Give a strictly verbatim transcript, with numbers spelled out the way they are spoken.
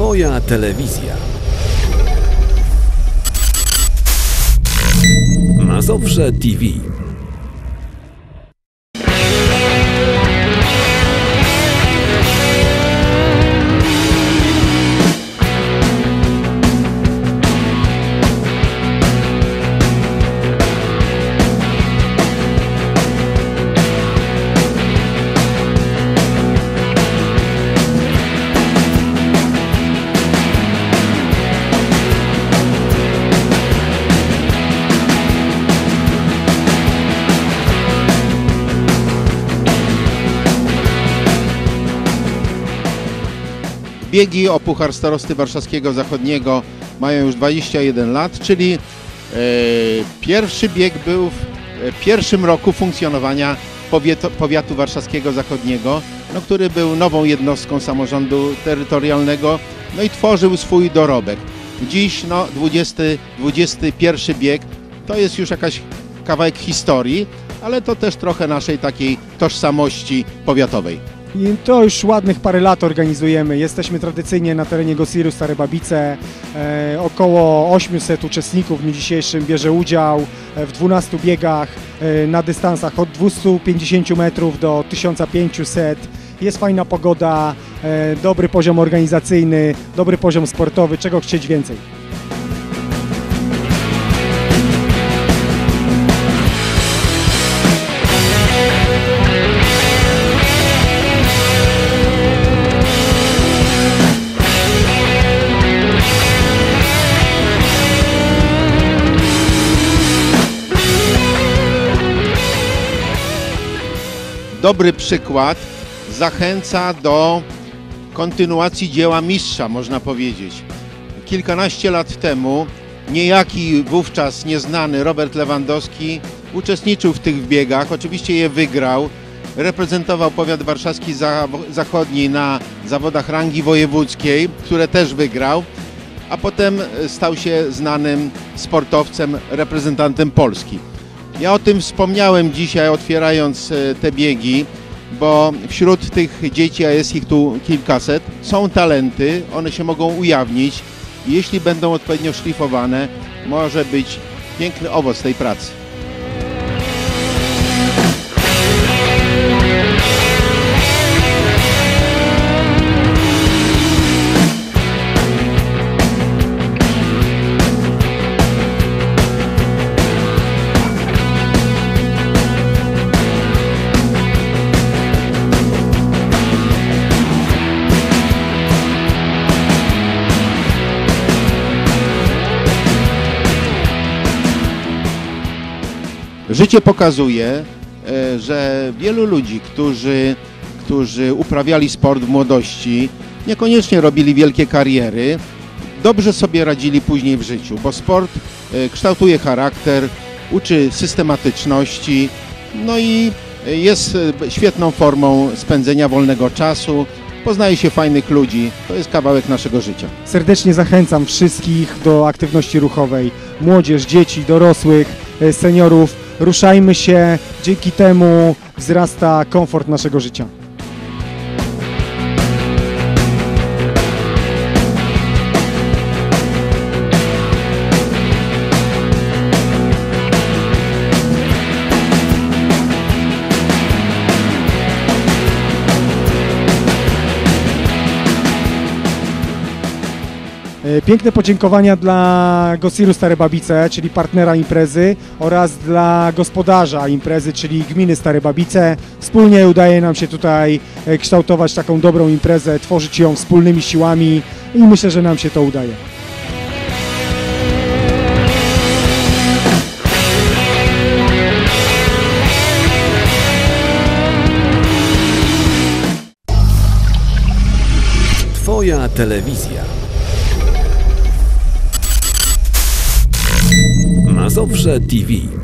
Twoja telewizja. Mazowsze T V. Biegi o Puchar Starosty Warszawskiego Zachodniego mają już dwadzieścia jeden lat, czyli e, pierwszy bieg był w e, pierwszym roku funkcjonowania powiatu, powiatu warszawskiego zachodniego, no, który był nową jednostką samorządu terytorialnego, no i tworzył swój dorobek. Dziś no, dwudziesty, dwudziesty pierwszy bieg to jest już jakaś kawałek historii, ale to też trochę naszej takiej tożsamości powiatowej. I to już ładnych parę lat organizujemy. Jesteśmy tradycyjnie na terenie Gosiru Stare Babice. E, około osiemset uczestników w dniu dzisiejszym bierze udział w dwunastu biegach e, na dystansach od dwustu pięćdziesięciu metrów do tysiąca pięciuset. Jest fajna pogoda, e, dobry poziom organizacyjny, dobry poziom sportowy. Czego chcieć więcej? Dobry przykład zachęca do kontynuacji dzieła mistrza, można powiedzieć. Kilkanaście lat temu niejaki wówczas nieznany Robert Lewandowski uczestniczył w tych biegach, oczywiście je wygrał, reprezentował powiat warszawski zachodni na zawodach rangi wojewódzkiej, które też wygrał, a potem stał się znanym sportowcem, reprezentantem Polski. Ja o tym wspomniałem dzisiaj, otwierając te biegi, bo wśród tych dzieci, a jest ich tu kilkaset, są talenty, one się mogą ujawnić i jeśli będą odpowiednio szlifowane, może być piękny owoc tej pracy. Życie pokazuje, że wielu ludzi, którzy, którzy uprawiali sport w młodości, niekoniecznie robili wielkie kariery, dobrze sobie radzili później w życiu, bo sport kształtuje charakter, uczy systematyczności, no i jest świetną formą spędzenia wolnego czasu, poznaje się fajnych ludzi, to jest kawałek naszego życia. Serdecznie zachęcam wszystkich do aktywności ruchowej, młodzież, dzieci, dorosłych, seniorów. Ruszajmy się, dzięki temu wzrasta komfort naszego życia. Piękne podziękowania dla Gosiru Stare Babice, czyli partnera imprezy, oraz dla gospodarza imprezy, czyli gminy Stare Babice. Wspólnie udaje nam się tutaj kształtować taką dobrą imprezę, tworzyć ją wspólnymi siłami i myślę, że nam się to udaje. Twoja telewizja. Mazowsze T V.